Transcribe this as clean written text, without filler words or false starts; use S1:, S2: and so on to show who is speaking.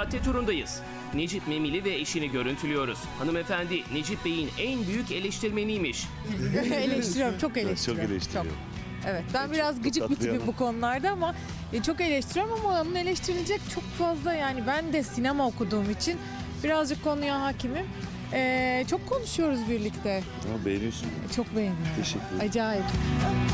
S1: Cadde turundayız. Necip Memili ve eşini görüntülüyoruz. Hanımefendi Necip Bey'in en büyük eleştirmeniymiş.
S2: Eleştiriyorum, çok eleştiriyorum.
S3: Çok eleştiriyor.
S2: Çok. Evet, ben biraz gıcık bir tipim bu konularda ama çok eleştiriyorum ama onun eleştirilecek çok fazla, yani ben de sinema okuduğum için birazcık konuya hakimim. Çok konuşuyoruz birlikte.
S3: Ama beğeniyorsun.
S2: Çok beğeniyorum.
S3: Teşekkür ederim.
S2: Acayip.